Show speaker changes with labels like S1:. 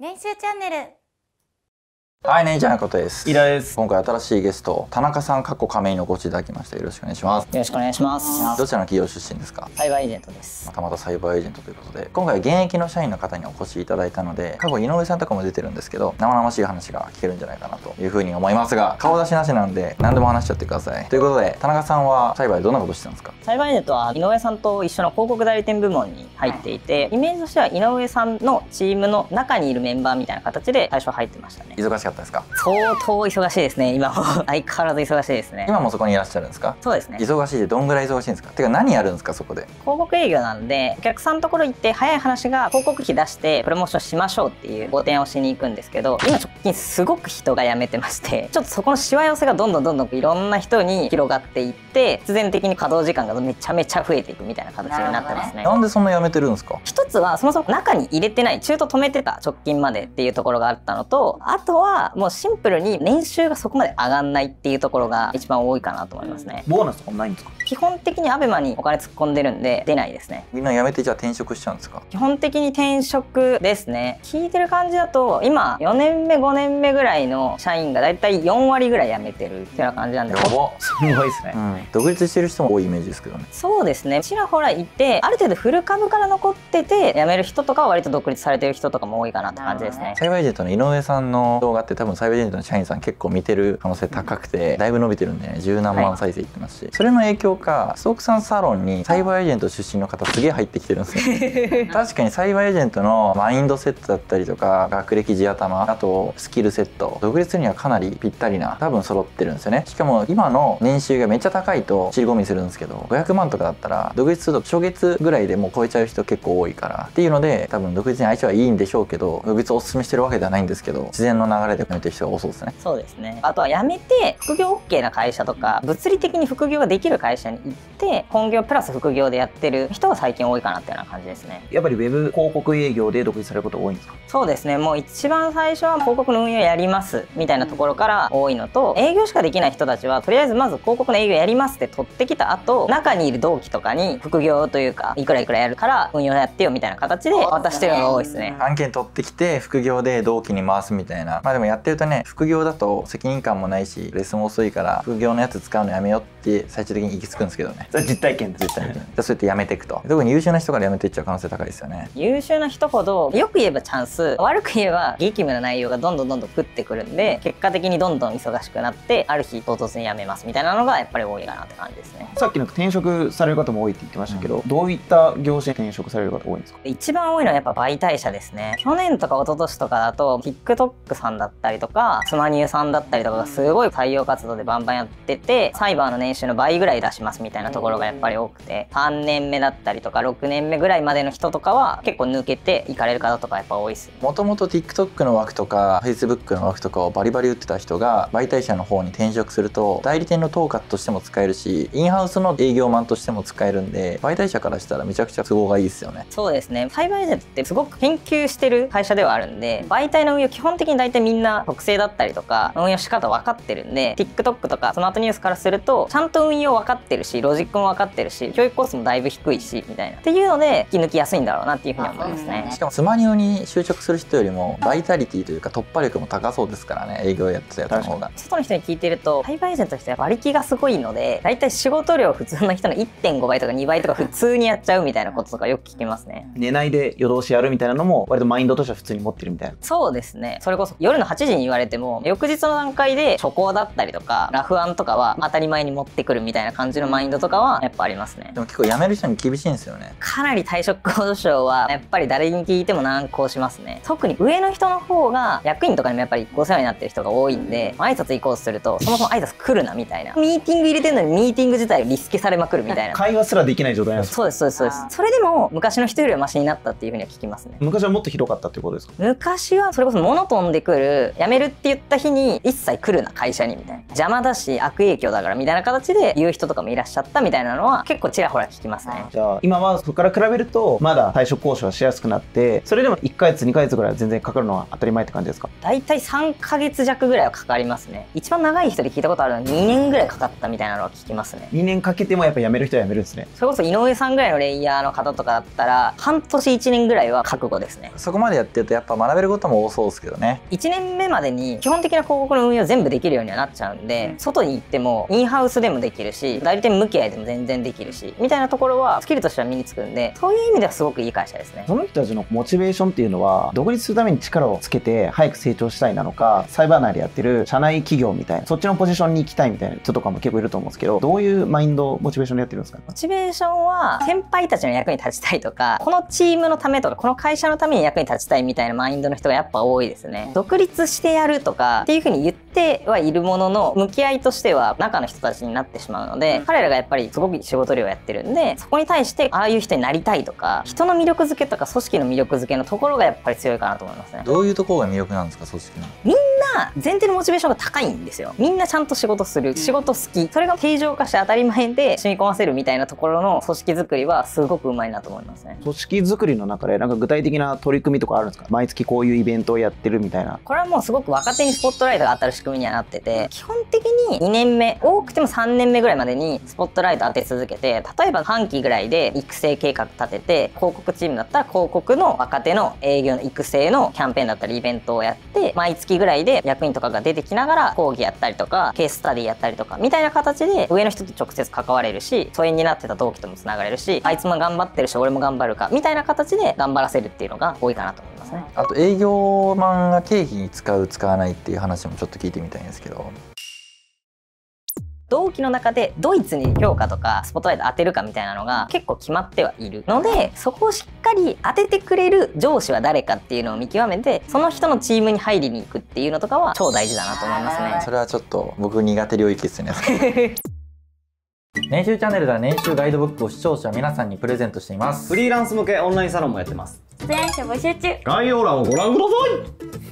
S1: 練習チャンネル。
S2: はい、ねんちゃんことです。
S3: イラです。
S2: 今回新しいゲスト、田中さん亀井のごちいただきました。よろしくお願いします。
S4: よろしくお願いします。
S2: どちらの企業出身ですか？
S4: サイバーエージェントです。
S2: またまたサイバーエージェントということで、今回は現役の社員の方にお越しいただいたので、過去井上さんとかも出てるんですけど、生々しい話が聞けるんじゃないかなというふうに思いますが、顔出しなしなんで何でも話しちゃってください。ということで、田中さんはサイバーでどんなことしてたんですか？
S4: サイバーエージェントは井上さんと一緒の広告代理店部門に入っていて、イメージとしては井上さんのチームの中にいるメンバーみたいな形で最初入ってましたね。
S2: 忙しかったですか？
S4: 相当忙しいですね。今も相変わらず忙しいですね。
S2: 今もそこにいらっしゃるんですか？
S4: そうですね。
S2: 忙しいでどんぐらい忙しいんですか？てか何やるんですかそこで？
S4: 広告営業なんで、お客さんのところ行って早い話が広告費出してプロモーションしましょうっていうご提案をしに行くんですけど、今直近すごく人が辞めてまして、ちょっとそこのしわ寄せがどんどんいろんな人に広がっていって、必然的に稼働時間がめちゃめちゃ増えていくみたいな形になってますね。
S2: なんでそんな辞めてるんですか？
S4: 一つはそもそも中に入れてない、中途止めてた直近までっていうところがあったのと、あとはもうシンプルに年収がそこまで上がんないっていうところが一番多いかなと思いますね。
S3: ボーナスとかもないんですか？
S4: 基本的にアベマにお金突っ込んでるんで出ないですね。
S2: みんな辞めてじゃあ転職しちゃうんですか？
S4: 基本的に転職ですね。聞いてる感じだと今4年目5年目ぐらいの社員がだいたい4割ぐらい辞めてるっていうような感じなんで。
S2: やば。
S3: すごいですね。
S2: 独立してる人も多いイメージですけどね。
S4: そうですね。ちらほらいて、ある程度フル株から残ってて辞める人とかは割と独立されてる人とかも多いかなって感じですね。
S2: サイバーエージェントの井上さんの動画って多分サイバーエージェントの社員さん結構見てる可能性高くて、だいぶ伸びてるんでね、十何万再生いってますし、それの影響かストークさんサロンにサイバーエージェント出身の方すげえ入ってきてるんですよ確かにサイバーエージェントのマインドセットだったりとか、学歴地頭、あとスキルセット、独立するにはかなりぴったりな多分揃ってるんですよね。しかも今の年収がめっちゃ高いと尻込みするんですけど、500万とかだったら独立すると初月ぐらいでもう超えちゃう人結構多いからっていうので、多分独立に相性はいいんでしょうけど、独立をお勧めしてるわけではないんですけど、自然の流れで辞めてる人が多そうですね。
S4: そうですね。あとは辞めて副業 OK な会社とか、物理的に副業ができる会社に行って本業プラス副業でやってる人が最近多いかなっていうような感じですね。
S3: やっぱりウェブ広告営業で独立されることが多いんですか？
S4: そうですね。もう一番最初は広告の運用やりますみたいなところから多いのと、営業しかできない人たちはとりあえずまず広告の営業やりますって取ってきた後、中にいる同期とかに副業というかいくらいくらやるから運用やってよみたいな形で渡してるのが多いですね。
S2: 案件取ってきて副業で同期に回すみたいな。まあでもやってるとね、副業だと責任感もないしレッスンも遅いから副業のやつ使うのやめようって最終的に行き着くんですけどね。
S3: それ実体験です。
S2: 絶対に。そうやってやめていくと、特に優秀な人からやめていっちゃう可能性高いですよね。
S4: 優秀な人ほどよく言えばチャンス、悪く言えば激務な内容がどんどん降ってくるんで、結果的にどんどん忙しくなってある日唐突に辞めますみたいなのがやっぱり多いかなって感じですね。
S3: さっきの転職される方も多いって言ってましたけど、どういった業種に転職される方多いんですか？
S4: 一番多いのはやっぱ媒体者ですね。去年とか一昨年とかだと TikTok さんだったりとかスマニューさんだったりとかがすごい採用活動でバンバンやってて、サイバーの年収の倍ぐらい出しますみたいなところがやっぱり多くて、3年目だったりとか6年目ぐらいまでの人とかは結構抜けていかれる方とかやっぱ多いです。
S2: もともと TikTok の枠とか Facebook の枠とかをバリバリ打ってた人が媒体者の方に転職すると、代理店の統括としても使えるし、インハウスの営業マンとしても使えるんで、媒体者からしたらめちゃくちゃ都合がいいですよね。
S4: そうですね。サイバーエージェントってすごく研究してる会社ではあるんで、媒体の運用基本的に大体みんな特性だったりとか運用仕方分かってるんで、 TikTok とかスマートニュースからするとちゃんと運用分かってるし、ロジックも分かってるし、教育コースもだいぶ低いしみたいなっていうので引き抜きやすいんだろうなっていうふうに思いますね。
S2: しかもスマニューに就職する人よりもバイタリティというか突破力も高そうですからね、営業やってたやつの方が。
S4: 外の人に聞いてるとサイバーエージェントの人は馬力がすごいので、大体仕事量普通の人の 1.5 倍とか2倍とか普通にやっちゃうみたいなこととかよく聞きますね。
S3: 寝ないで夜通しやるみたいなのも割とマインドとしては普通に持ってるみたいな。
S4: そうですね。それこそ夜の8時に言われても翌日の段階で初稿だったりとかラフ案とかは当たり前に持ってくるみたいな感じのマインドとかはやっぱありますね。
S2: でも結構辞める人に厳しいんですよね。
S4: かなり退職交渉はやっぱり誰に聞いても難航しますね。特に上の人の方が役員とかにもやっぱりお世話になってる人が多いんで、挨拶行こうとするとそもそも挨拶来るなみたいな、ミーティング入れてるのにミーティング自体をリスケされまくるみたいな
S3: 会話すらできない状態なんですか？
S4: そうですそうですそうです。それでも昔の人よりはマシになったっていうふうには聞きますね。
S3: 昔はもっとひどかったっていうことですか？
S4: 昔はそれこそ物飛んでくるず辞めるって言った日に一切来るな会社にみたいな、邪魔だし悪影響だからみたいな形で言う人とかもいらっしゃったみたいなのは結構ちらほら聞きますね。
S3: じゃあ今はそこから比べるとまだ退職交渉はしやすくなって、それでも1ヶ月2ヶ月ぐらいは全然かかるのは当たり前って感じですか？
S4: だいたい3ヶ月弱ぐらいはかかりますね。一番長い人で聞いたことあるのは2年ぐらいかかったみたいなのは聞きますね。
S3: 2年かけてもやっぱ辞める人は辞めるんですね。
S4: それこそ井上さんぐらいのレイヤーの方とかだったら半年1年ぐらいは覚悟ですね。
S2: そこまでやってるとやっぱ学べることも多そうですけどね。
S4: 1年目までに基本的な広告の運用を全部できるようにはなっちゃうんで、外に行ってもインハウスでもできるし、代理店向き合いでも全然できるしみたいなところはスキルとしては身につくんで、そういう意味ではすごくいい会社ですね。
S3: その人たちのモチベーションっていうのは、独立するために力をつけて早く成長したいなのか、サイバー内でやってる社内企業みたいなそっちのポジションに行きたいみたいな人とかも結構いると思うんですけど、どういうマインドモチベーションでやってるんですか？
S4: モチベーションは先輩たちの役に立ちたいとか、このチームのためとかこの会社のために役に立ちたいみたいなマインドの人がやっぱ多いですね。独立してやるとかっていう風に言ってはいるものの、向き合いとしては中の人たちになってしまうので、彼らがやっぱりすごく仕事量やってるんで、そこに対してああいう人になりたいとか、人の魅力づけとか組織の魅力づけのところがやっぱり強いかなと思いますね。
S2: どういうところが魅力なんですか、組織の。
S4: みんな前提のモチベーションが高いんですよ。みんなちゃんと仕事する、仕事好き、それが定常化して当たり前で染み込ませるみたいなところの組織づくりはすごくうまいなと思いますね。
S3: 組織づくりの中でなんか具体的な取り組みとかあるんですか？毎月こういうイベントをやってるみたいな。
S4: これはもうすごく若手にスポットライトが当たる仕組みにはなってて、基本的に2年目、多くても3年目ぐらいまでにスポットライト当て続けて、例えば半期ぐらいで育成計画立てて、広告チームだったら広告の若手の営業の育成のキャンペーンだったりイベントをやって、毎月ぐらいで役員とかが出てきながら講義やったりとかケーススタディやったりとかみたいな形で上の人と直接関われるし、疎遠になってた同期ともつながれるし、あいつも頑張ってるし俺も頑張るかみたいな形で頑張らせるっていうのが多いかなと思いますね。
S2: あと営業マンが経費に使う使わないっていう話もちょっと聞いてみたいんですけど。
S4: 同期の中でドイツに評価とかスポットライト当てるかみたいなのが結構決まってはいるので、そこをしっかり当ててくれる上司は誰かっていうのを見極めて、その人のチームに入りに行くっていうのとかは超大事だなと思いますね。
S2: それはちょっと僕苦手領域ですね。年収チャンネルでは年収ガイドブックを視聴者皆さんにプレゼントしています。
S1: フリーランス向けオンラインサロンもやってます。
S5: 出演者募集中。
S1: 概要欄をご覧ください。